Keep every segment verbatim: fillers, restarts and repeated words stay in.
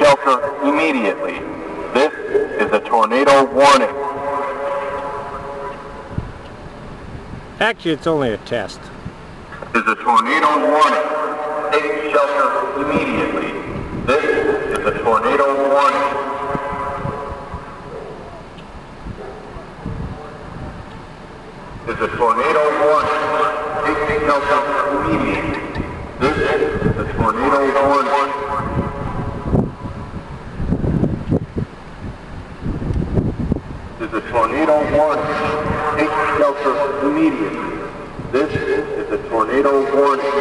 shelter immediately. This is a tornado warning. Actually, it's only a test. This is a tornado warning. Take shelter immediately. This is a tornado warning. This is a tornado warning. Take shelter immediately. This is a tornado warning. This is a tornado warning. Take shelter immediately. This is a tornado warning.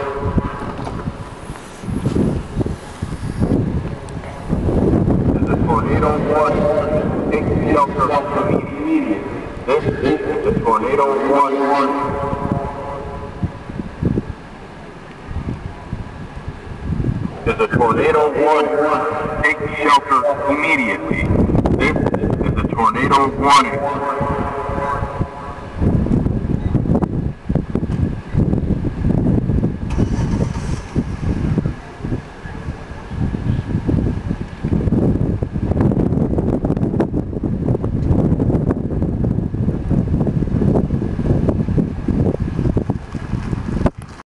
This is a tornado warning. Take shelter immediately. This is a tornado warning. There's a tornado warning. Take shelter immediately. This is a tornado warning.